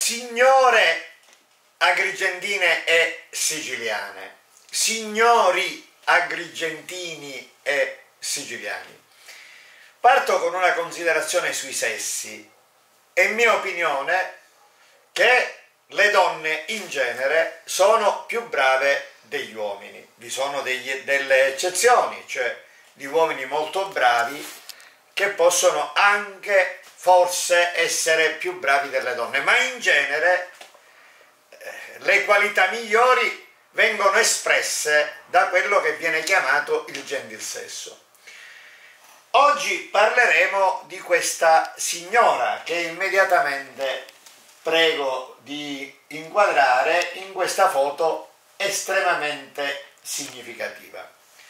Signore agrigentine e siciliane, signori agrigentini e siciliani, parto con una considerazione sui sessi. È mia opinione che le donne in genere sono più brave degli uomini. Vi sono delle eccezioni, cioè di uomini molto bravi che possono anche forse essere più bravi delle donne, ma in genere le qualità migliori vengono espresse da quello che viene chiamato il gentilsesso. Oggi parleremo di questa signora che immediatamente prego di inquadrare in questa foto estremamente significativa.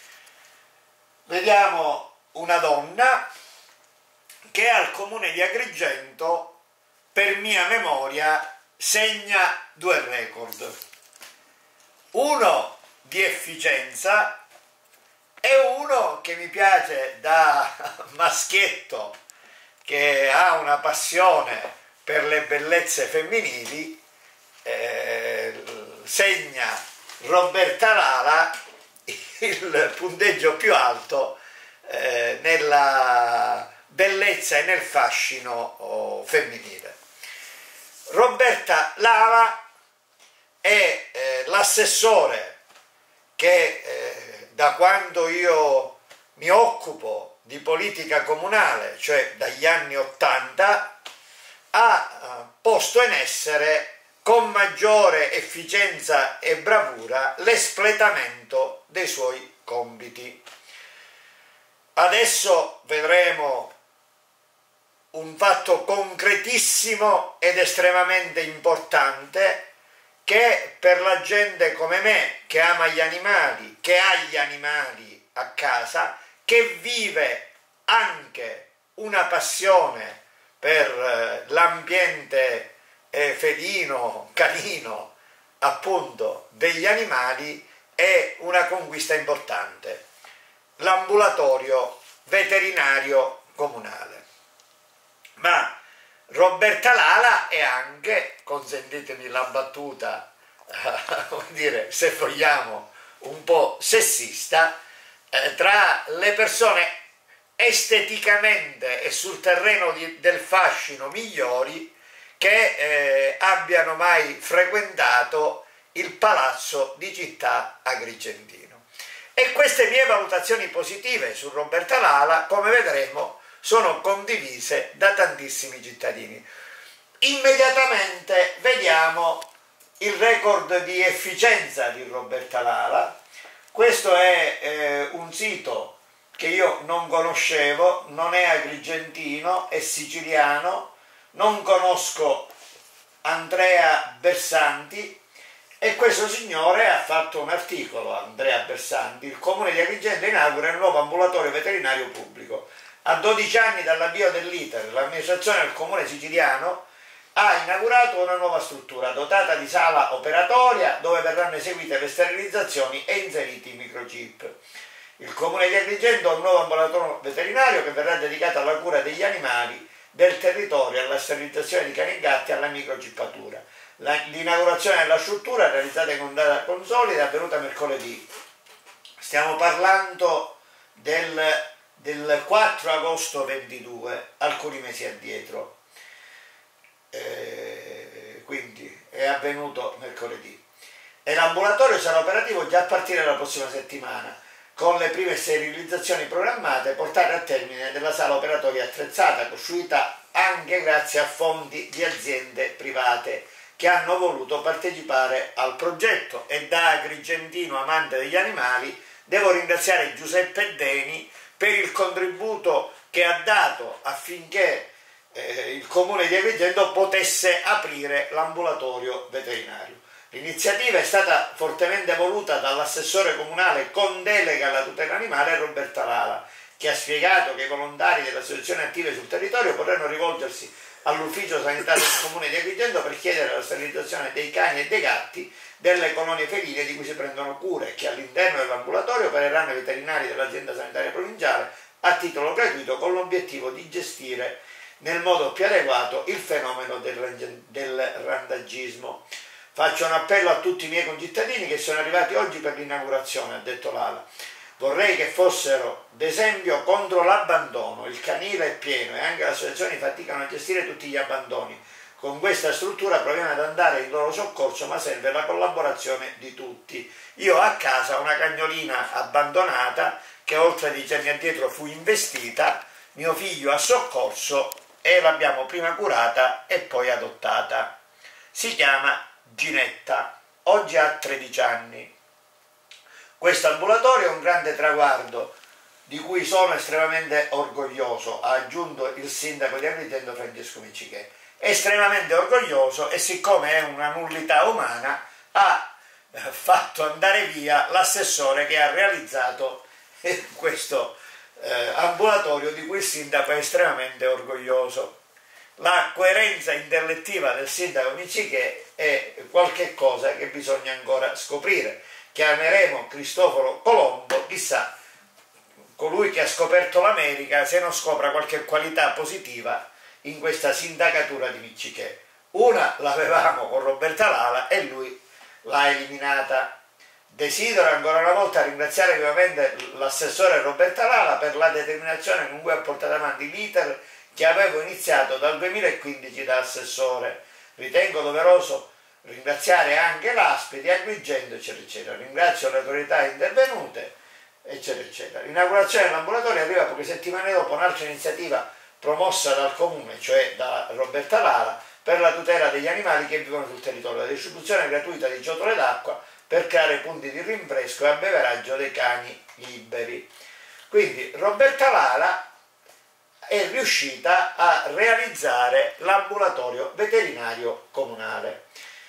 Vediamo una donna che al comune di Agrigento, per mia memoria, segna due record. Uno di efficienza e uno che mi piace da maschietto che ha una passione per le bellezze femminili, segna Roberta Lala il punteggio più alto nella bellezza e nel fascino femminile. Roberta Lala è l'assessore che da quando io mi occupo di politica comunale, cioè dagli anni '80, ha posto in essere con maggiore efficienza e bravura l'espletamento dei suoi compiti. Adesso vedremo un fatto concretissimo ed estremamente importante che per la gente come me, che ama gli animali, che ha gli animali a casa, che vive anche una passione per l'ambiente felino, canino, appunto, degli animali, è una conquista importante. L'ambulatorio veterinario comunale. Ma Roberta Lala è anche, consentitemi la battuta, come dire, se vogliamo, un po' sessista, tra le persone esteticamente e sul terreno del fascino migliori che abbiano mai frequentato il Palazzo di Città Agrigentino. E queste mie valutazioni positive su Roberta Lala, come vedremo, sono condivise da tantissimi cittadini. Immediatamente vediamo il record di efficienza di Roberta Lala. Questo è un sito che io non conoscevo, non è agrigentino, è siciliano, non conosco Andrea Bersanti, e questo signore ha fatto un articolo, Andrea Bersanti: il comune di Agrigento inaugura il nuovo ambulatorio veterinario pubblico. A 12 anni dall'avvio dell'iter, l'amministrazione del comune siciliano ha inaugurato una nuova struttura dotata di sala operatoria dove verranno eseguite le sterilizzazioni e inseriti i microchip. Il comune di Agrigento ha un nuovo ambulatorio veterinario che verrà dedicato alla cura degli animali del territorio, alla sterilizzazione di cani e gatti e alla microchippatura. L'inaugurazione della struttura, realizzata con data consolida, è avvenuta mercoledì. Stiamo parlando del 4 agosto 22, alcuni mesi addietro, quindi è avvenuto mercoledì. E l'ambulatorio sarà operativo già a partire dalla prossima settimana, con le prime sterilizzazioni programmate, portate a termine della sala operatoria attrezzata, costruita anche grazie a fondi di aziende private che hanno voluto partecipare al progetto. E da agrigentino amante degli animali devo ringraziare Giuseppe Deni per il contributo che ha dato affinché il comune di Agrigento potesse aprire l'ambulatorio veterinario. L'iniziativa è stata fortemente voluta dall'assessore comunale con delega alla tutela animale Roberta Lala, che ha spiegato che i volontari delle associazioni attive sul territorio potranno rivolgersi all'ufficio sanitario del comune di Agrigento per chiedere la sterilizzazione dei cani e dei gatti delle colonie feline di cui si prendono cura, e che all'interno dell'ambulatorio opereranno i veterinari dell'azienda sanitaria provinciale a titolo gratuito, con l'obiettivo di gestire nel modo più adeguato il fenomeno del randagismo. Faccio un appello a tutti i miei concittadini che sono arrivati oggi per l'inaugurazione, ha detto Lala. Vorrei che fossero d'esempio contro l'abbandono. Il canile è pieno e anche le associazioni faticano a gestire tutti gli abbandoni. Con questa struttura proviamo ad andare in loro soccorso, ma serve la collaborazione di tutti. Io ho a casa una cagnolina abbandonata che oltre 10 anni addietro fu investita, mio figlio ha soccorso e l'abbiamo prima curata e poi adottata. Si chiama Ginetta, oggi ha 13 anni. Questo ambulatorio è un grande traguardo di cui sono estremamente orgoglioso, ha aggiunto il sindaco di Agrigento Francesco Miccichè. Estremamente orgoglioso e siccome è una nullità umana ha fatto andare via l'assessore che ha realizzato questo ambulatorio di cui il sindaco è estremamente orgoglioso. La coerenza intellettiva del sindaco Miccichè è qualche cosa che bisogna ancora scoprire. Chiameremo Cristoforo Colombo, chissà, colui che ha scoperto l'America, se non scopra qualche qualità positiva in questa sindacatura di Miccichè. Una l'avevamo con Roberta Lala e lui l'ha eliminata. Desidero ancora una volta ringraziare vivamente l'assessore Roberta Lala per la determinazione con cui ha portato avanti l'iter che avevo iniziato dal 2015 da assessore. Ritengo doveroso ringraziare anche l'ASP di Agrigento, eccetera, eccetera. Ringrazio le autorità intervenute, eccetera, eccetera. L'inaugurazione dell'ambulatorio arriva poche settimane dopo un'altra iniziativa promossa dal comune, cioè da Roberta Lala, per la tutela degli animali che vivono sul territorio, la distribuzione gratuita di ciotole d'acqua per creare punti di rinfresco e abbeveraggio dei cani liberi. Quindi Roberta Lala è riuscita a realizzare l'ambulatorio veterinario comunale.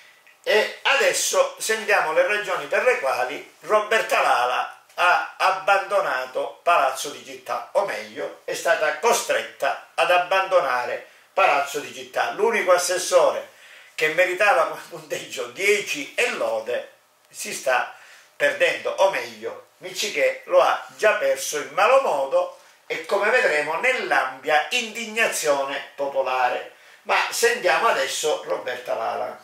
E adesso sentiamo le ragioni per le quali Roberta Lala ha abbandonato Palazzo di Città, o meglio, è stata costretta ad abbandonare Palazzo di Città. L'unico assessore che meritava come punteggio 10 e lode si sta perdendo, o meglio, Miccichè lo ha già perso in malo modo e come vedremo nell'ampia indignazione popolare. Ma sentiamo adesso Roberta Lala.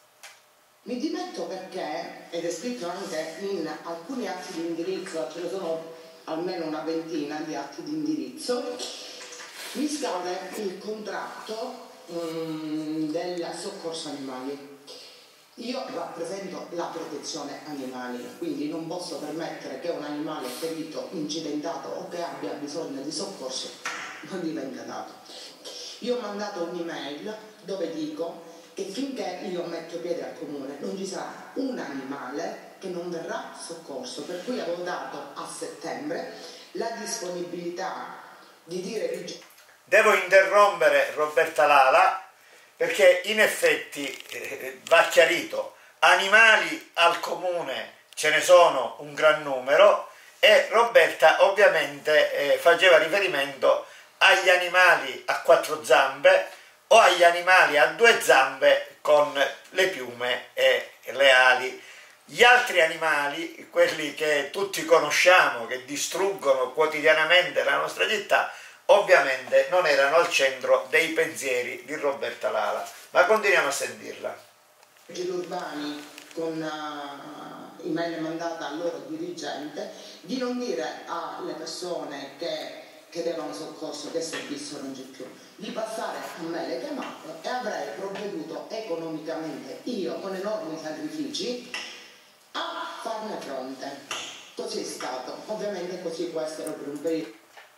Mi dimetto perché, ed è scritto anche in alcuni atti di indirizzo, ce ne sono almeno una ventina di atti di indirizzo, mi scade il contratto del soccorso animali. Io rappresento la protezione animali, quindi non posso permettere che un animale ferito, incidentato o che abbia bisogno di soccorso non gli venga dato. Io ho mandato un'email dove dico che finché io metto piede al comune non ci sarà un animale che non verrà soccorso, per cui avevo dato a settembre la disponibilità di dire... Devo interrompere Roberta Lala perché in effetti va chiarito, animali al comune ce ne sono un gran numero e Roberta ovviamente faceva riferimento agli animali a 4 zampe o agli animali a 2 zampe con le piume e le ali. Gli altri animali, quelli che tutti conosciamo, che distruggono quotidianamente la nostra città, ovviamente non erano al centro dei pensieri di Roberta Lala, ma continuiamo a sentirla. Giri urbani con email mandata al loro dirigente di non dire alle persone che chiedevano soccorso che il servizio non c'è più, di passare a me le chiamate e avrei provveduto economicamente io con enormi sacrifici a farne fronte. Così è stato, ovviamente così può essere per un periodo.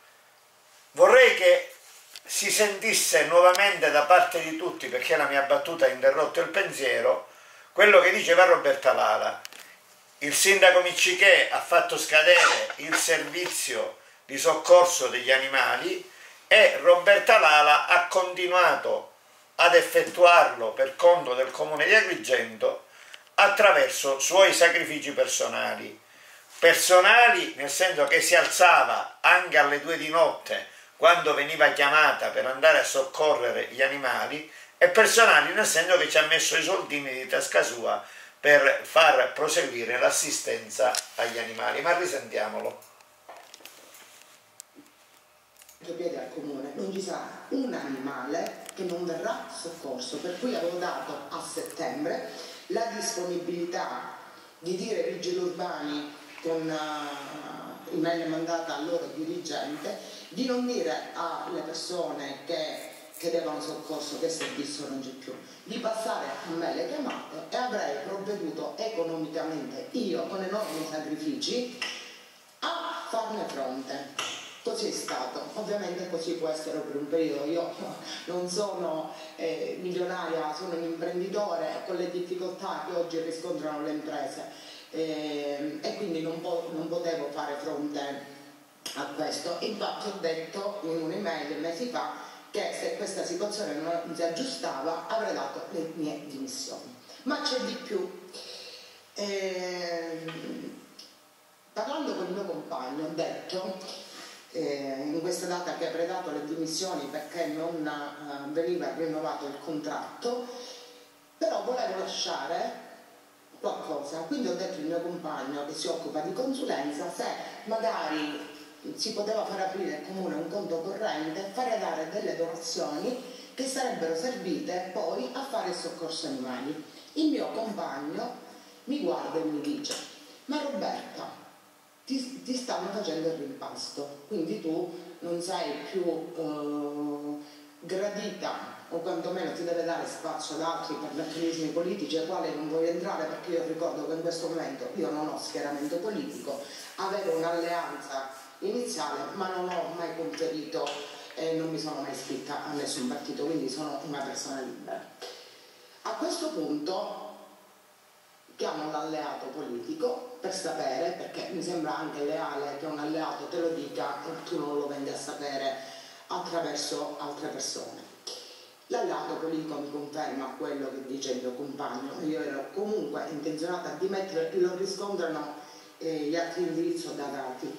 Vorrei che si sentisse nuovamente da parte di tutti, perché la mia battuta ha interrotto il pensiero, quello che diceva Roberta Lala. Il sindaco Miccichè ha fatto scadere il servizio di soccorso degli animali e Roberta Lala ha continuato ad effettuarlo per conto del comune di Agrigento attraverso suoi sacrifici personali. Personali nel senso che si alzava anche alle 2 di notte quando veniva chiamata per andare a soccorrere gli animali, e personali nel senso che ci ha messo i soldini di tasca sua per far proseguire l'assistenza agli animali. Ma risentiamolo. Piede al comune, non vi sarà un animale che non verrà soccorso, per cui avevo dato a settembre la disponibilità di dire ai vigili urbani con email mandata al loro dirigente di non dire alle persone che chiedevano soccorso che il servizio non c'è più, di passare a me le chiamate e avrei provveduto economicamente io con enormi sacrifici a farne fronte. Così è stato, ovviamente così può essere per un periodo. Io non sono milionaria, sono un imprenditore con le difficoltà che oggi riscontrano le imprese e quindi non potevo fare fronte a questo. Infatti ho detto in un'email mesi fa che se questa situazione non si aggiustava avrei dato le mie dimissioni. Ma c'è di più. Parlando con il mio compagno ho detto in questa data che avrei dato le dimissioni perché non veniva rinnovato il contratto, però volevo lasciare qualcosa, quindi ho detto al mio compagno che si occupa di consulenza se magari si poteva far aprire al comune un conto corrente e fare dare delle donazioni che sarebbero servite poi a fare il soccorso animali. Il mio compagno mi guarda e mi dice: ma Roberta, ti stanno facendo il rimpasto, quindi tu non sei più gradita, o quantomeno ti deve dare spazio ad altri per meccanismi politici ai quali non voglio entrare, perché io ricordo che in questo momento io non ho schieramento politico, avevo un'alleanza iniziale ma non ho mai conferito e non mi sono mai iscritta a nessun partito, quindi sono una persona libera. A questo punto chiamo l'alleato politico per sapere, perché mi sembra anche leale che un alleato te lo dica e tu non lo venga a sapere attraverso altre persone. L'alleato politico mi conferma quello che dice il mio compagno, io ero comunque intenzionata a dimettere, lo riscontrano gli atti di indirizzo datati.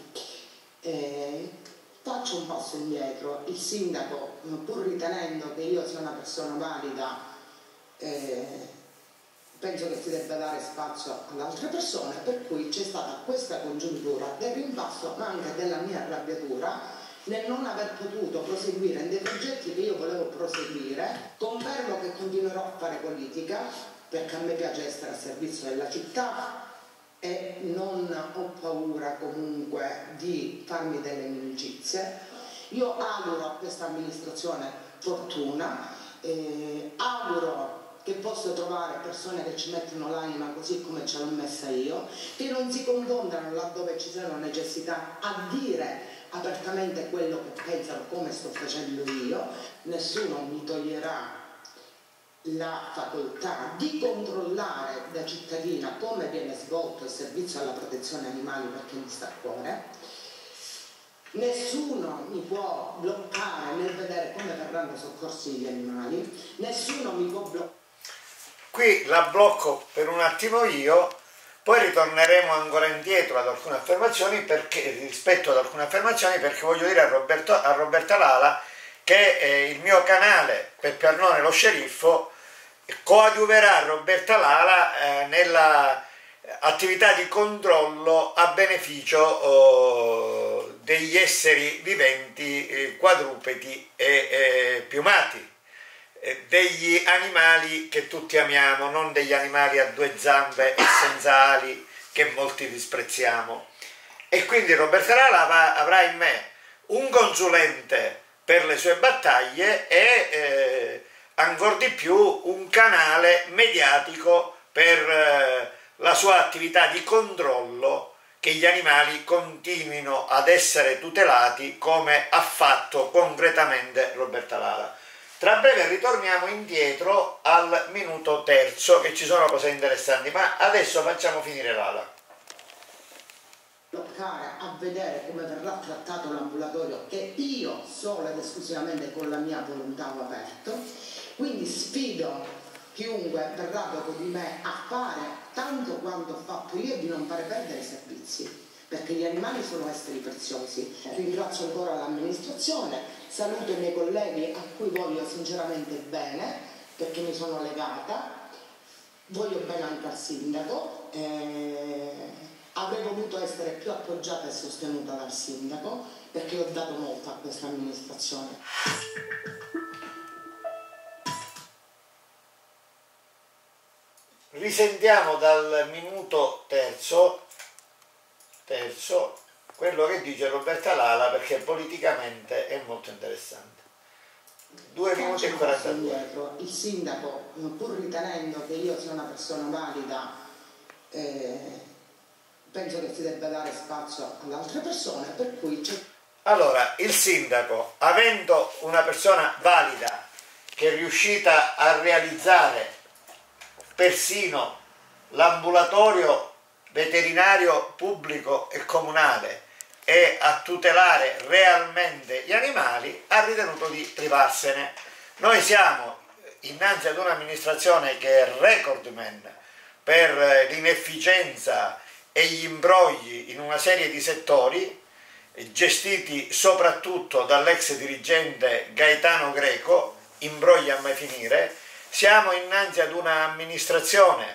Faccio un passo indietro, il sindaco, pur ritenendo che io sia una persona valida, penso che si debba dare spazio ad altre persone, per cui c'è stata questa congiuntura del rimpasto ma anche della mia arrabbiatura nel non aver potuto proseguire in dei progetti che io volevo proseguire. Confermo che continuerò a fare politica perché a me piace essere a servizio della città e non ho paura comunque di farmi delle inimicizie. Io auguro a questa amministrazione fortuna, auguro che posso trovare persone che ci mettono l'anima così come ce l'ho messa io, che non si confondano laddove ci siano necessità a dire apertamente quello che pensano come sto facendo io. Nessuno mi toglierà la facoltà di controllare da cittadina come viene svolto il servizio alla protezione animali perché mi sta a cuore. Nessuno mi può bloccare nel vedere come verranno soccorsi gli animali, nessuno mi può bloccare. Qui la blocco per un attimo io, poi ritorneremo ancora indietro ad alcune affermazioni, rispetto ad alcune affermazioni, perché voglio dire a Roberta Lala che il mio canale Peppe Arnone lo sceriffo coadiuverà Roberta Lala nella attività di controllo a beneficio degli esseri viventi quadrupedi e piumati, degli animali che tutti amiamo, non degli animali a due zampe e senza ali che molti disprezziamo. E quindi Roberta Lala avrà in me un consulente per le sue battaglie e ancor di più un canale mediatico per la sua attività di controllo, che gli animali continuino ad essere tutelati come ha fatto concretamente Roberta Lala. Tra breve ritorniamo indietro al minuto terzo, che ci sono cose interessanti, ma adesso facciamo finire Lala. A vedere come verrà trattato l'ambulatorio che io solo ed esclusivamente con la mia volontà ho aperto, quindi sfido chiunque verrà dopo di me a fare tanto quanto ho fatto io e di non fare perdere i servizi, perché gli animali sono esseri preziosi. Ringrazio ancora l'amministrazione, saluto i miei colleghi a cui voglio sinceramente bene perché mi sono legata, voglio bene anche al sindaco, avrei voluto essere più appoggiata e sostenuta dal sindaco, perché ho dato molto a questa amministrazione. Risentiamo dal minuto terzo quello che dice Roberta Lala, perché politicamente è molto interessante. 2 minuti e 42. Il sindaco, pur ritenendo che io sia una persona valida, penso che si debba dare spazio alle altre persone, per cui c'è... Allora, il sindaco, avendo una persona valida che è riuscita a realizzare persino l'ambulatorio veterinario pubblico e comunale e a tutelare realmente gli animali, ha ritenuto di privarsene. Noi siamo innanzi ad un'amministrazione che è recordman per l'inefficienza e gli imbrogli in una serie di settori, gestiti soprattutto dall'ex dirigente Gaetano Greco, imbrogli a mai finire. Siamo innanzi ad un'amministrazione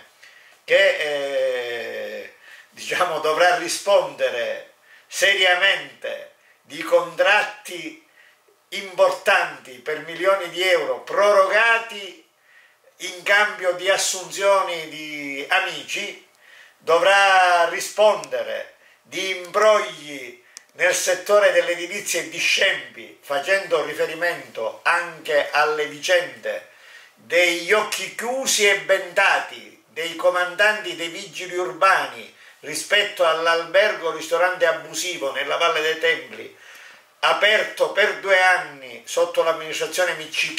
che diciamo dovrà rispondere seriamente di contratti importanti per milioni di euro prorogati in cambio di assunzioni di amici, dovrà rispondere di imbrogli nel settore dell'edilizia e di scempi, facendo riferimento anche alle vicende degli occhi chiusi e bendati dei comandanti dei vigili urbani rispetto all'albergo ristorante abusivo nella Valle dei Templi, aperto per 2 anni sotto l'amministrazione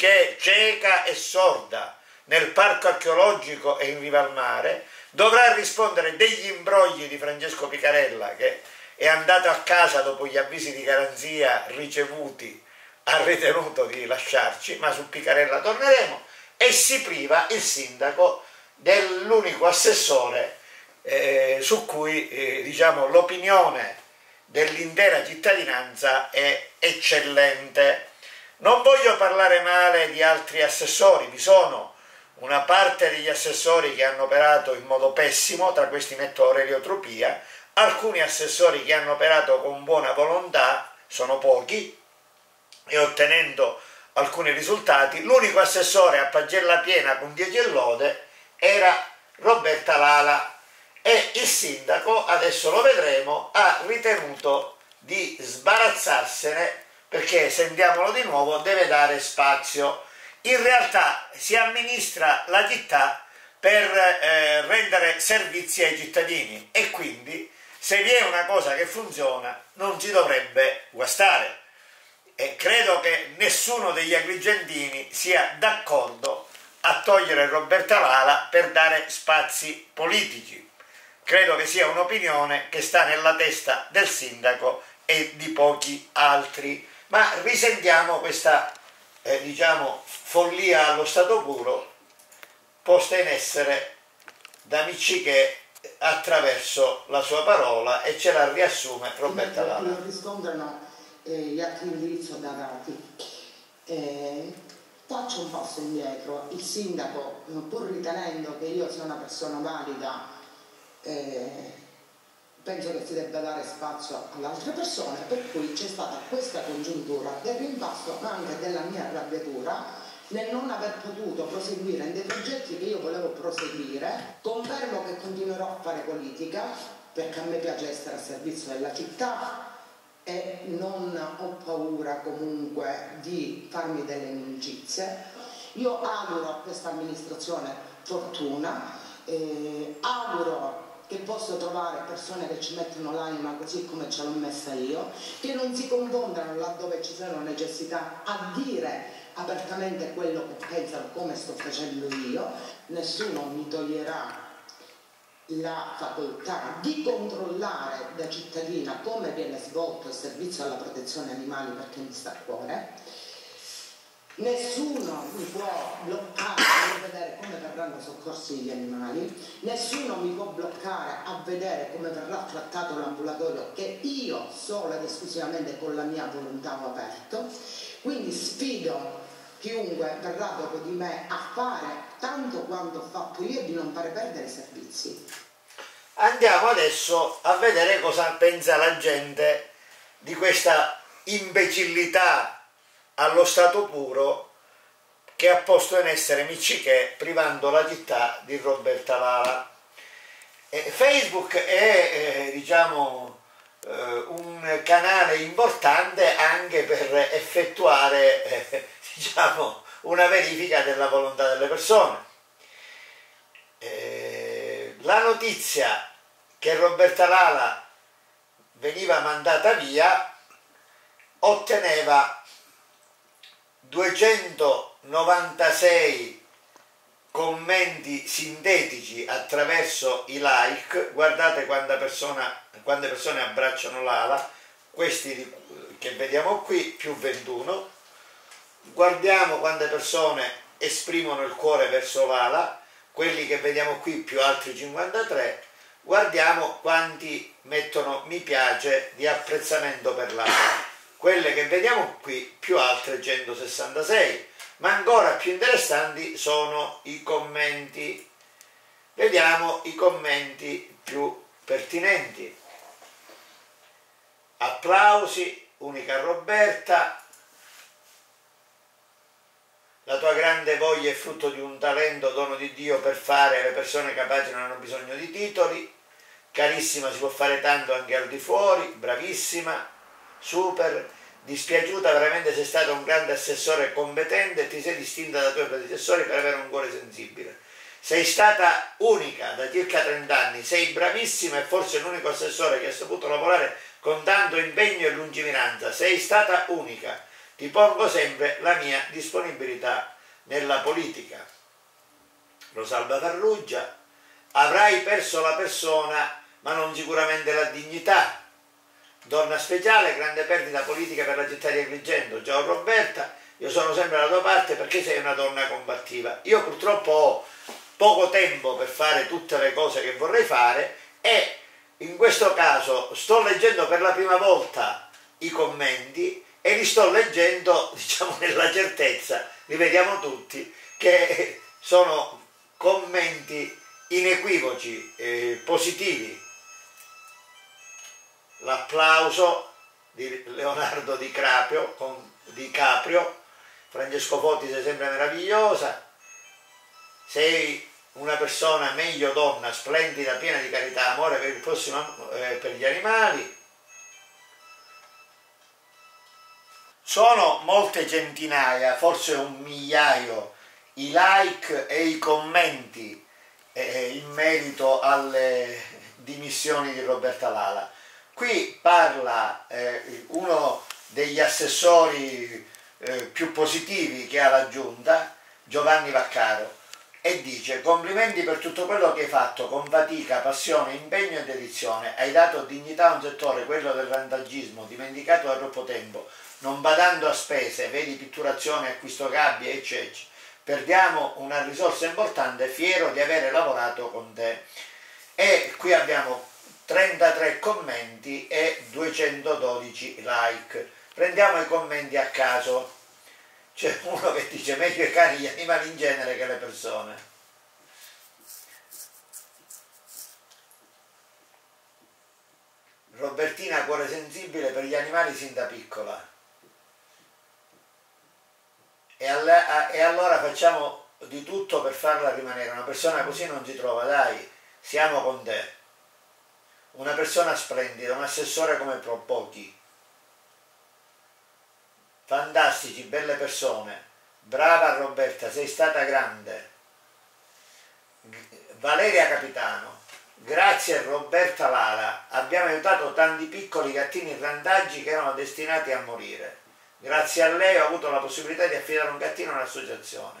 cieca e sorda nel parco archeologico e in riva al mare. Dovrà rispondere degli imbrogli di Francesco Picarella, che è andato a casa dopo gli avvisi di garanzia ricevuti, ha ritenuto di lasciarci, ma su Picarella torneremo, e si priva il sindaco dell'unico assessore su cui diciamo, l'opinione dell'intera cittadinanza è eccellente. Non voglio parlare male di altri assessori, vi sono una parte degli assessori che hanno operato in modo pessimo, tra questi metto Aurelio Trupia, alcuni assessori che hanno operato con buona volontà, sono pochi, e ottenendo alcuni risultati. L'unico assessore a pagella piena con 10 e lode era Roberta Lala, e il sindaco, adesso lo vedremo, ha ritenuto di sbarazzarsene, perché, sentiamolo di nuovo, deve dare spazio. In realtà si amministra la città per rendere servizi ai cittadini, e quindi se vi è una cosa che funziona non si dovrebbe guastare, e credo che nessuno degli agrigentini sia d'accordo a togliere Roberta Lala per dare spazi politici. Credo che sia un'opinione che sta nella testa del sindaco e di pochi altri. Ma risentiamo questa diciamo follia allo stato puro posta in essere da Miccichè attraverso la sua parola, e ce la riassume Roberta Lala. Non riscontrano gli atti di indirizzo datati. Faccio un passo indietro. Il sindaco, pur ritenendo che io sia una persona valida, penso che si debba dare spazio alle altre persone, per cui c'è stata questa congiuntura del rimpasto, ma anche della mia arrabbiatura nel non aver potuto proseguire in dei progetti che io volevo proseguire. Confermo che continuerò a fare politica, perché a me piace essere a servizio della città e non ho paura comunque di farmi delle inimicizie. Io auguro a questa amministrazione fortuna, auguro che posso trovare persone che ci mettono l'anima così come ce l'ho messa io, che non si confondano laddove ci siano necessità a dire apertamente quello che pensano, come sto facendo io. Nessuno mi toglierà la facoltà di controllare da cittadina come viene svolto il servizio alla protezione animali, perché mi sta a cuore. Nessuno mi può bloccare a vedere come verranno soccorsi gli animali, nessuno mi può bloccare a vedere come verrà trattato l'ambulatorio che io solo ed esclusivamente con la mia volontà ho aperto. Quindi sfido chiunque verrà dopo di me a fare tanto quanto ho fatto io e di non fare perdere i servizi. Andiamo adesso a vedere cosa pensa la gente di questa imbecillità allo stato puro che ha posto in essere Miccichè privando la città di Roberta Lala. Facebook è diciamo un canale importante anche per effettuare diciamo una verifica della volontà delle persone. La notizia che Roberta Lala veniva mandata via otteneva 296 commenti sintetici attraverso i like. Guardate quante persone abbracciano Lala, questi che vediamo qui più 21. Guardiamo quante persone esprimono il cuore verso Lala, quelli che vediamo qui più altri 53. Guardiamo quanti mettono mi piace di apprezzamento per Lala, quelle che vediamo qui più altre 166. Ma ancora più interessanti sono i commenti. Vediamo i commenti più pertinenti. Applausi, unica Roberta, la tua grande voglia è frutto di un talento, dono di Dio per fare, le persone capaci non hanno bisogno di titoli, carissima, si può fare tanto anche al di fuori, bravissima, super, dispiaciuta, veramente sei stata un grande assessore competente e ti sei distinta dai tuoi predecessori per avere un cuore sensibile. Sei stata unica da circa 30 anni, sei bravissima e forse l'unico assessore che ha saputo lavorare con tanto impegno e lungimiranza, sei stata unica. Ti pongo sempre la mia disponibilità nella politica. Rosalba Farrugia, avrai perso la persona ma non sicuramente la dignità. Donna speciale, grande perdita politica per la città di Agrigento. Ciao Roberta, io sono sempre alla tua parte perché sei una donna combattiva. Io purtroppo ho poco tempo per fare tutte le cose che vorrei fare e in questo caso sto leggendo per la prima volta i commenti e li sto leggendo, diciamo, nella certezza, li vediamo tutti, che sono commenti inequivoci, positivi. L'applauso di Leonardo Di Caprio, Francesco Fotti, sei sempre meravigliosa, sei una persona meglio donna, splendida, piena di carità, amore per il prossimo, per gli animali. Sono molte centinaia, forse un migliaio, i like e i commenti in merito alle dimissioni di Roberta Lala. Qui parla uno degli assessori più positivi che ha la giunta, Giovanni Vaccaro, e dice: complimenti per tutto quello che hai fatto con fatica, passione, impegno e dedizione. Hai dato dignità a un settore, quello del randagismo, dimenticato da troppo tempo, non badando a spese, vedi pitturazione, acquisto gabbie, eccetera. Perdiamo una risorsa importante, fiero di avere lavorato con te. E qui abbiamo 33 commenti e 212 like. Prendiamo i commenti a caso. C'è uno che dice: meglio i cani, gli animali in genere che le persone. Robertina, cuore sensibile per gli animali sin da piccola. E allora facciamo di tutto per farla rimanere. Una persona così non si trova, dai, siamo con te. Una persona splendida, un assessore come pochi. Fantastici, belle persone. Brava Roberta, sei stata grande. Valeria Capitano, grazie a Roberta Lala abbiamo aiutato tanti piccoli gattini randaggi che erano destinati a morire. Grazie a lei ho avuto la possibilità di affidare un gattino a un'associazione.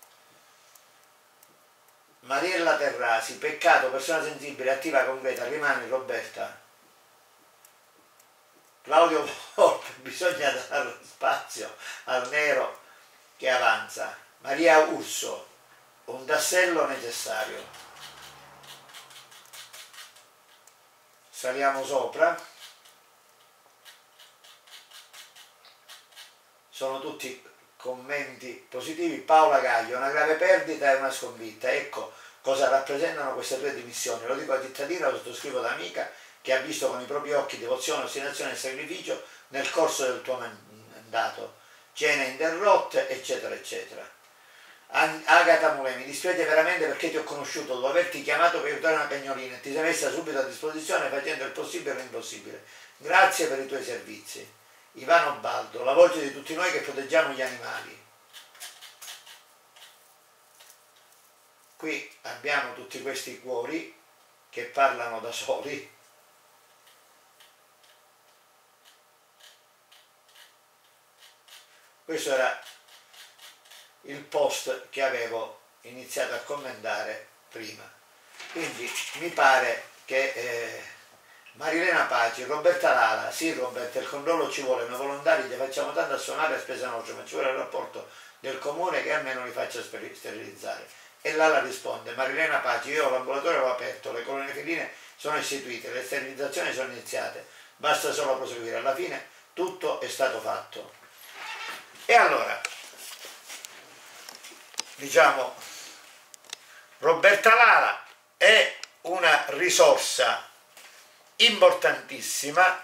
Mariella Terrasi, peccato, persona sensibile, attiva, concreta, rimani Roberta. Claudio Volpe, bisogna dare spazio al nero che avanza. Maria Urso, un tassello necessario. Saliamo sopra. Sono tutti commenti positivi. Paola Gaglio, una grave perdita e una sconfitta. Ecco, cosa rappresentano queste tue dimissioni. Lo dico a cittadina, lo sottoscrivo da amica che ha visto con i propri occhi devozione, ostinazione e sacrificio nel corso del tuo mandato, cene interrotte, eccetera, eccetera. Agata Mulè, mi dispiace veramente perché ti ho conosciuto, dopo averti chiamato per aiutare una cagnolina e ti sei messa subito a disposizione facendo il possibile e l'impossibile. Grazie per i tuoi servizi. Ivano Baldo, la voce di tutti noi che proteggiamo gli animali. Qui abbiamo tutti questi cuori che parlano da soli. Questo era il post che avevo iniziato a commentare prima. Quindi mi pare che Marilena Paci, Roberta Lala, sì Roberta, il controllo ci vuole, noi volontari gli facciamo tanto a suonare a spesa nostra, ma ci vuole il rapporto del comune che almeno li faccia sterilizzare. E Lala risponde, Marilena Paci, io l'ambulatorio l'ho aperto, le colonie feline sono istituite, le sterilizzazioni sono iniziate, basta solo proseguire, alla fine tutto è stato fatto. E allora, diciamo, Roberta Lala è una risorsa importantissima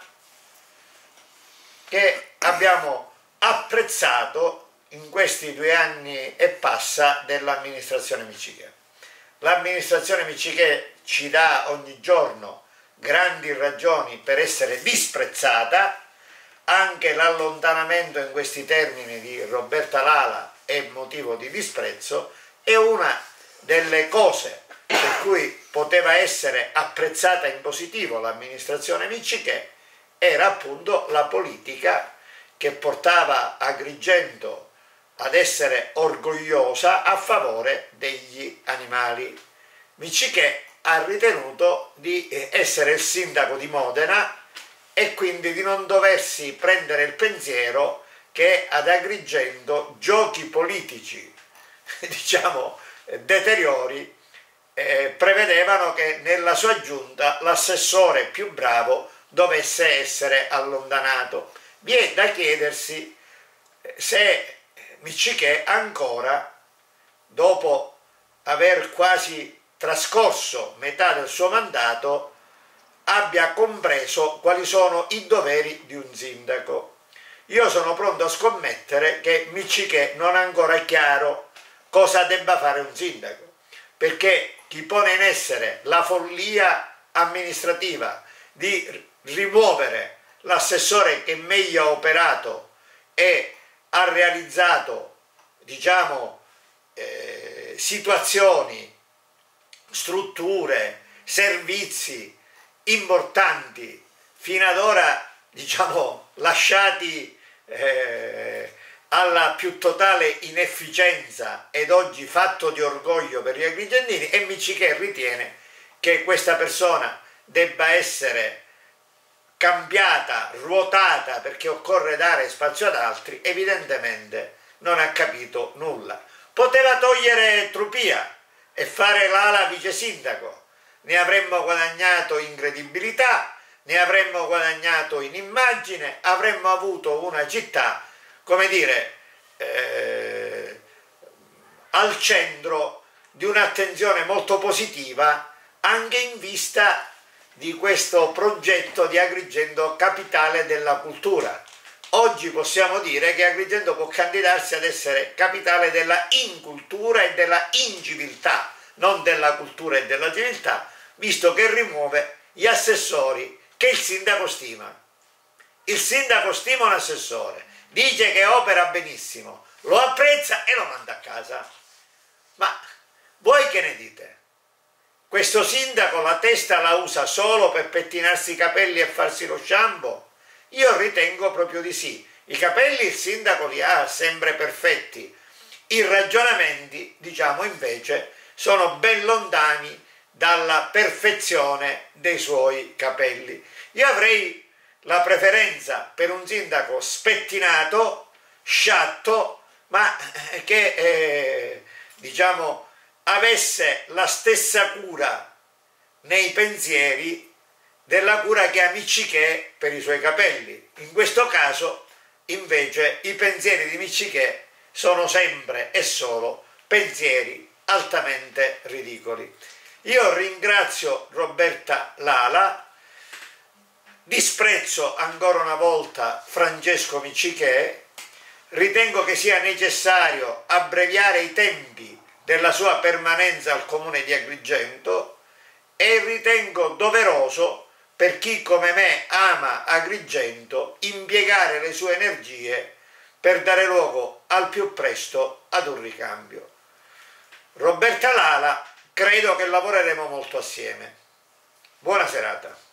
che abbiamo apprezzato in questi 2 anni e passa dell'amministrazione Miccichè. L'amministrazione Miccichè ci dà ogni giorno grandi ragioni per essere disprezzata, anche l'allontanamento in questi termini di Roberta Lala è motivo di disprezzo, e una delle cose per cui poteva essere apprezzata in positivo l'amministrazione Miccichè era appunto la politica che portava Agrigento ad essere orgogliosa a favore degli animali. Miccichè ha ritenuto di essere il sindaco di Modena e quindi di non doversi prendere il pensiero che ad Agrigento giochi politici, diciamo, deteriori, prevedevano che nella sua giunta l'assessore più bravo dovesse essere allontanato. Vi è da chiedersi se Miccichè ancora, dopo aver quasi trascorso metà del suo mandato, abbia compreso quali sono i doveri di un sindaco. Io sono pronto a scommettere che Miccichè non ha ancora chiaro cosa debba fare un sindaco, perché chi pone in essere la follia amministrativa di rimuovere l'assessore che meglio ha operato e ha realizzato, diciamo, situazioni, strutture, servizi importanti fino ad ora, diciamo, lasciati alla più totale inefficienza ed oggi fatto di orgoglio per gli agrigentini, e Miccichè ritiene che questa persona debba essere cambiata, ruotata, perché occorre dare spazio ad altri. Evidentemente non ha capito nulla. Poteva togliere Trupia e fare Lala vice sindaco, ne avremmo guadagnato in credibilità, ne avremmo guadagnato in immagine, avremmo avuto una città, come dire, al centro di un'attenzione molto positiva, anche in vista di questo progetto di Agrigento capitale della cultura. Oggi possiamo dire che Agrigento può candidarsi ad essere capitale della incultura e della inciviltà, non della cultura e della civiltà, visto che rimuove gli assessori che il sindaco stima. Il sindaco stima un assessore, dice che opera benissimo, lo apprezza e lo manda a casa. Ma voi che ne dite? Questo sindaco la testa la usa solo per pettinarsi i capelli e farsi lo shampoo? Io ritengo proprio di sì. I capelli il sindaco li ha sempre perfetti. I ragionamenti, diciamo, invece, sono ben lontani dalla perfezione dei suoi capelli. Io avrei la preferenza per un sindaco spettinato, sciatto, ma che, diciamo, avesse la stessa cura nei pensieri della cura che ha Miccichè per i suoi capelli. In questo caso, invece, i pensieri di Miccichè sono sempre e solo pensieri altamente ridicoli. Io ringrazio Roberta Lala, disprezzo ancora una volta Francesco Miccichè, ritengo che sia necessario abbreviare i tempi della sua permanenza al comune di Agrigento e ritengo doveroso, per chi come me ama Agrigento, impiegare le sue energie per dare luogo al più presto ad un ricambio. Roberta Lala, credo che lavoreremo molto assieme. Buona serata.